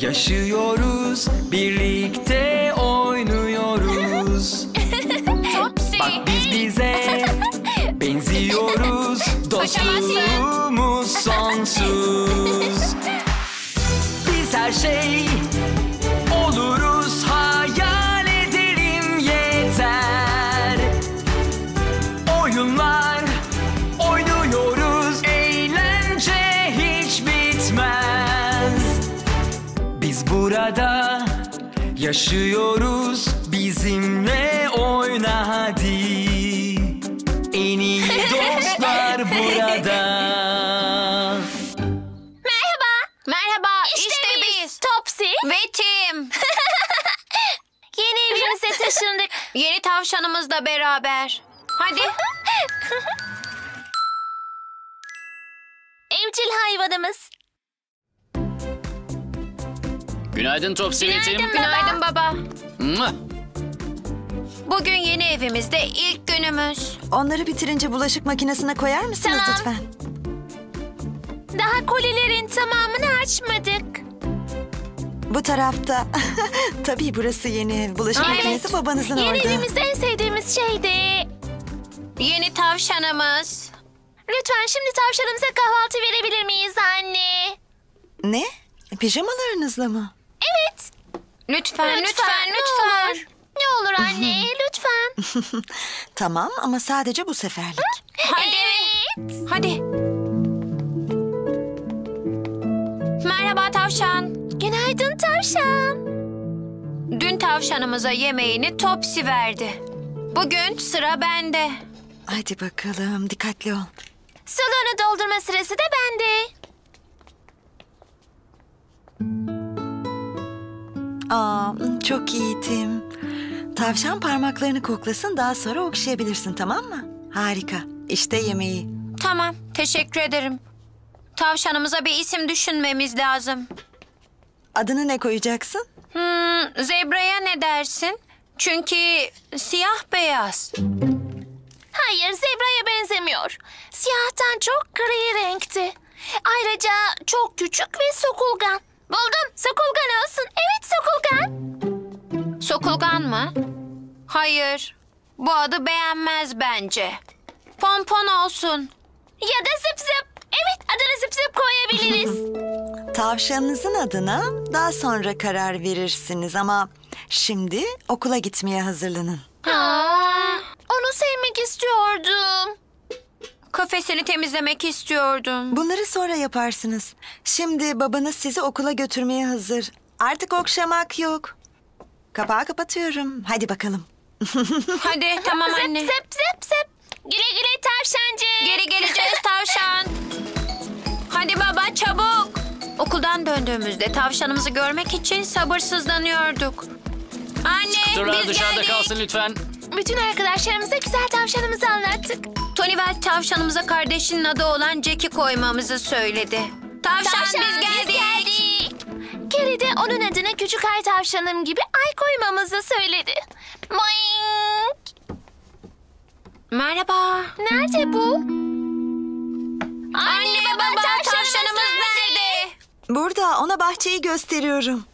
Yaşıyoruz, birlikte oynuyoruz. Topsy. Bak biz bize benziyoruz. Dostluğumuz sonsuz. Biz her şey oluruz, hayal edelim yeter. Oyunlar oynuyoruz, eğlence hiç bitmez. Biz burada yaşıyoruz, bizimle oyna hadi. En iyi dostlar burada. Merhaba. Merhaba, İşte biz. Topsy ve Tim. Yeni evimize taşındık. Yeni tavşanımızla beraber. Hadi. Evcil hayvanımız. Günaydın Topsy ve Tim. Günaydın. Günaydın baba. Mua! Bugün yeni evimizde ilk günümüz. Onları bitirince bulaşık makinesine koyar mısınız Tamam. lütfen? Daha kolilerin tamamını açmadık. Bu tarafta. Tabii burası yeni ev. Bulaşık Evet. makinesi babanızın Yeni orada. evimizde en sevdiğimiz şey de... Yeni tavşanımız. Lütfen şimdi tavşanımıza kahvaltı verebilir miyiz anne? Ne? Pijamalarınızla mı? Evet. Lütfen. Ne olur. Ne olur anne, lütfen. Tamam ama sadece bu seferlik. Hadi. Evet. Hadi. Merhaba tavşan. Günaydın tavşan. Dün tavşanımıza yemeğini Topsy verdi. Bugün sıra bende. Hadi bakalım dikkatli ol. Salonu doldurma sırası da bende. Aa, çok iyi Tim. Tavşan parmaklarını koklasın, daha sonra okşayabilirsin, tamam mı? Harika. İşte yemeği. Tamam, teşekkür ederim. Tavşanımıza bir isim düşünmemiz lazım. Adını ne koyacaksın? Zebraya ne dersin? Çünkü siyah beyaz. Hayır, zebraya benzemiyor. Siyahtan çok gri renkti. Ayrıca çok küçük ve sokulgan. Buldum, sokulgan olsun. Evet, sokulgan. Sokulgan mı? Hayır. Bu adı beğenmez bence. Pompon olsun. Ya da zıp zıp. Evet, adını zıp zıp koyabiliriz. Tavşanınızın adına daha sonra karar verirsiniz ama şimdi okula gitmeye hazırlanın. Onu sevmek istiyordum. Kafesini temizlemek istiyordum. Bunları sonra yaparsınız. Şimdi babanız sizi okula götürmeye hazır. Artık okşamak yok. Kapağı kapatıyorum. Hadi bakalım. Hadi tamam anne. Zıp zıp zıp. Güle güle tavşancı. Geri geleceğiz tavşan. Hadi baba çabuk. Okuldan döndüğümüzde tavşanımızı görmek için sabırsızlanıyorduk. Anne Turlar biz dışarıda geldik. kalsın lütfen. Bütün arkadaşlarımıza güzel tavşanımızı anlattık. Tonyvel tavşanımıza kardeşinin adı olan Jack'i koymamızı söyledi. Tavşan, biz geldik. Carrie de onun adını küçük ay tavşanım gibi ay koymamızı söyledi. Boing. Merhaba. Nerede bu? Anne baba tavşanımız nerede? Burada ona bahçeyi gösteriyorum.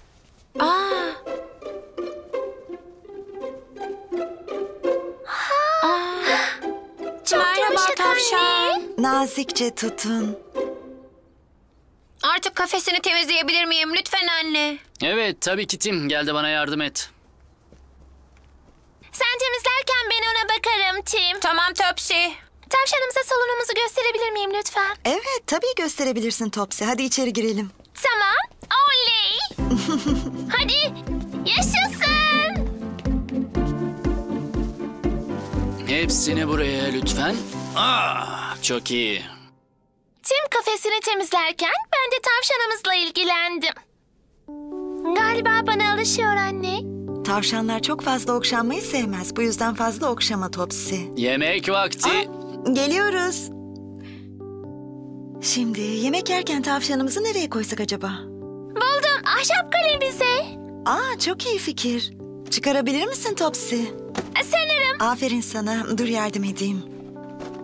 Çok Merhaba yumuşak tavşan. anne. Nazikçe tutun. Artık kafesini temizleyebilir miyim lütfen anne? Evet tabii ki Tim. Gel de bana yardım et. Sen temizlerken ben ona bakarım Tim. Tamam Topsy. Tavşanımıza salonumuzu gösterebilir miyim lütfen? Evet, tabii gösterebilirsin Topsy. Hadi içeri girelim. Tamam. Oley. Hadi. Yaşasın. Hepsini buraya lütfen. Çok iyi. Tim kafesini temizlerken ben de tavşanımızla ilgilendim. Galiba bana alışıyor anne. Tavşanlar çok fazla okşanmayı sevmez. Bu yüzden fazla okşama Topsy. Yemek vakti. Geliyoruz. Şimdi yemek yerken tavşanımızı nereye koysak acaba? Buldum ahşap kalemize. Çok iyi fikir. Çıkarabilir misin Topsy? Sanırım. Aferin sana. Dur yardım edeyim.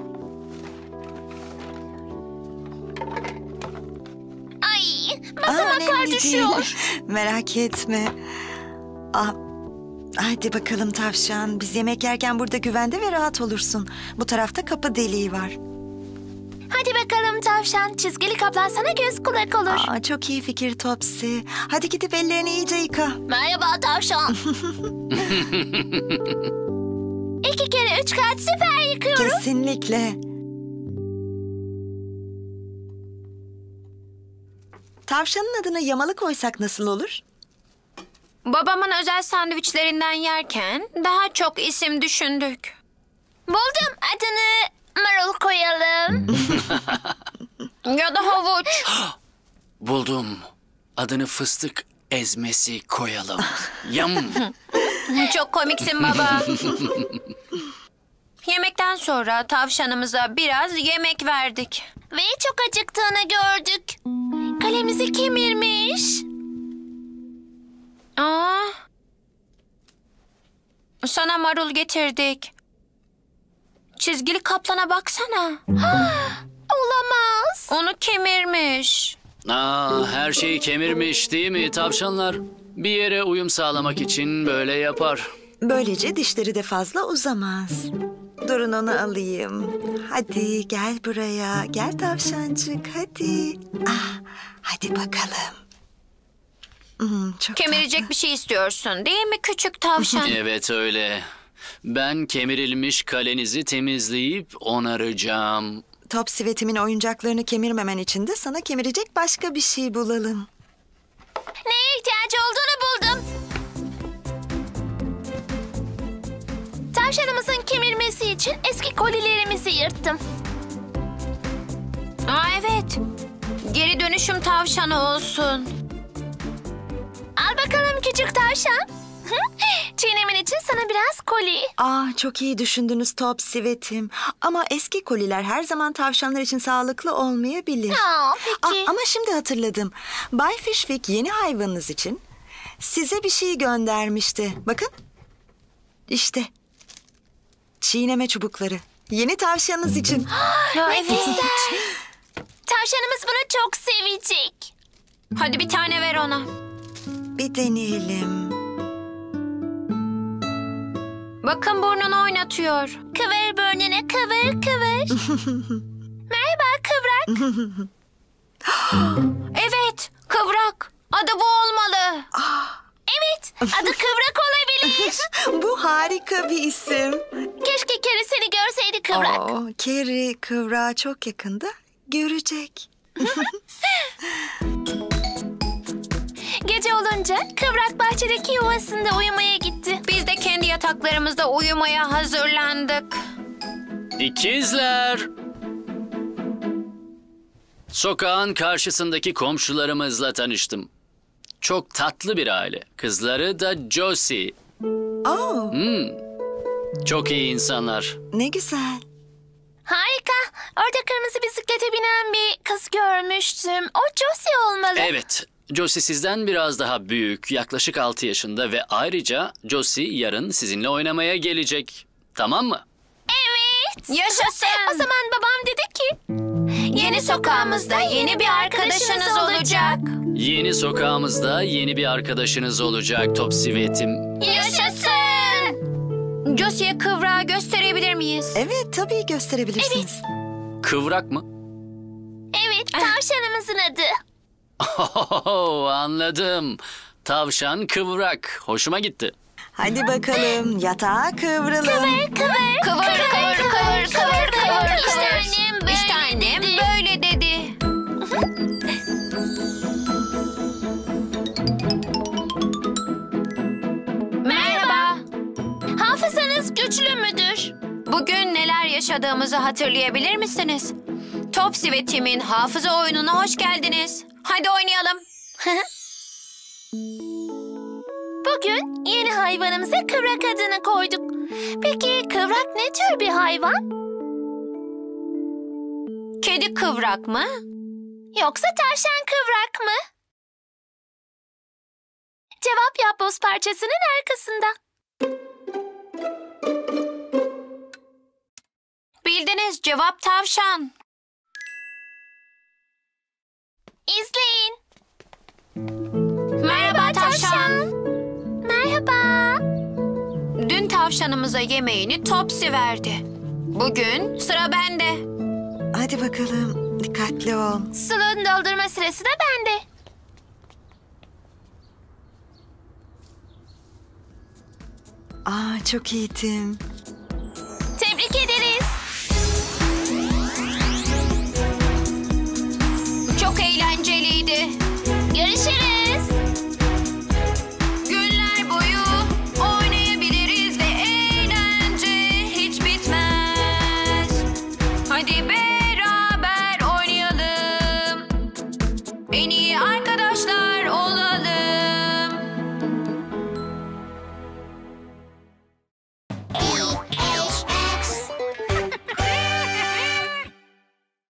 Ay, basamadım. Parmaklar önemli düşüyor. değil. Merak etme. Ah, hadi bakalım tavşan. Biz yemek yerken burada güvende ve rahat olursun. Bu tarafta kapı deliği var. Hadi bakalım tavşan. Çizgili kaplan sana göz kulak olur. Aa, çok iyi fikir Topsy. Hadi gidip ellerini iyice yıka. Merhaba tavşan. 2 kere 3 kat süper yıkıyorum. Kesinlikle. Tavşanın adını Yamalı koysak nasıl olur? Babamın özel sandviçlerinden yerken daha çok isim düşündük. Buldum, adını Marul koyalım. Ya da havuç. Buldum. Adını fıstık ezmesi koyalım. Yam. Çok komiksin baba. Yemekten sonra tavşanımıza biraz yemek verdik. Ve çok acıktığını gördük. Kalemizi kemirmiş. Aa. Sana marul getirdik. Çizgili kaplana baksana. Olamaz. Onu kemirmiş. Her şeyi kemirmiş değil mi? Tavşanlar bir yere uyum sağlamak için böyle yapar. Böylece dişleri de fazla uzamaz. Durun onu alayım. Hadi gel buraya. Gel tavşancık hadi. Hadi bakalım. Çok Kemirecek tatlı. bir şey istiyorsun değil mi küçük tavşan? Evet öyle. Ben kemirilmiş kalenizi temizleyip onaracağım. Topsy ve Tim'in oyuncaklarını kemirmemen için de sana kemirecek başka bir şey bulalım. Neye ihtiyacı olduğunu buldum. Tavşanımızın kemirmesi için eski kolilerimizi yırttım. Evet. Geri dönüşüm tavşanı olsun. Al bakalım küçük tavşan. Çiğnemin için sana biraz koli. Çok iyi düşündünüz Topsy ve Tim. Ama eski koliler her zaman tavşanlar için sağlıklı olmayabilir. Peki. Ama şimdi hatırladım. Bay Fishwick yeni hayvanınız için size bir şey göndermişti. Bakın. İşte. Çiğneme çubukları. Yeni tavşanınız için. Ne güzel. Tavşanımız bunu çok sevecek. Hadi bir tane ver ona. Bir deneyelim. Bakın burnunu oynatıyor. Kıvır burnunu, kıvır kıvır. Merhaba kıvrak. Evet, kıvrak. Adı bu olmalı. Evet, adı kıvrak olabilir. Bu harika bir isim. Keşke Keri seni görseydi kıvrak. Carrie kıvrağı çok yakında görecek. Gece olunca kıvrak bahçedeki yuvasında uyumaya gitti. Biz de kendi yataklarımızda uyumaya hazırlandık. İkizler. Sokağın karşısındaki komşularımızla tanıştım. Çok tatlı bir aile. Kızları da Josie. Çok iyi insanlar. Ne güzel. Harika. Orada kırmızı bisiklete binen bir kız görmüştüm. O Josie olmalı. Evet, Josie sizden biraz daha büyük, yaklaşık 6 yaşında ve ayrıca Josie yarın sizinle oynamaya gelecek. Tamam mı? Evet. Yaşasın. O zaman babam dedi ki... Yeni sokağımızda yeni bir arkadaşınız olacak. Yeni sokağımızda yeni bir arkadaşınız olacak Topsy ve Tim. Yaşasın. Josie'ye kıvrağı gösterebilir miyiz? Evet tabii gösterebilirsiniz. Kıvrak mı? Evet, tavşanımızın adı. Anladım. Tavşan kıvrak. Hoşuma gitti. Hadi bakalım yatağa kıvrılın. Kıvır, kıvır, Kıvır kıvır kıvır kıvır kıvır. İşte annem böyle İşte annem dedi. böyle dedi. Merhaba. Hafızanız güçlü müdür? Bugün neler yaşadığımızı hatırlayabilir misiniz? Topsy ve Tim'in hafıza oyununa hoş geldiniz. Hadi oynayalım. Bugün yeni hayvanımıza kıvrak adını koyduk. Peki kıvrak ne tür bir hayvan? Kedi kıvrak mı? Yoksa tavşan kıvrak mı? Cevap yapboz parçasının arkasında. Bildiniz, cevap tavşan. İzleyin. Merhaba tavşan. Merhaba. Dün tavşanımıza yemeğini Topsy verdi. Bugün sıra bende. Hadi bakalım, dikkatli ol. Suluğun doldurma sırası da bende. Aa, çok iyi Tim.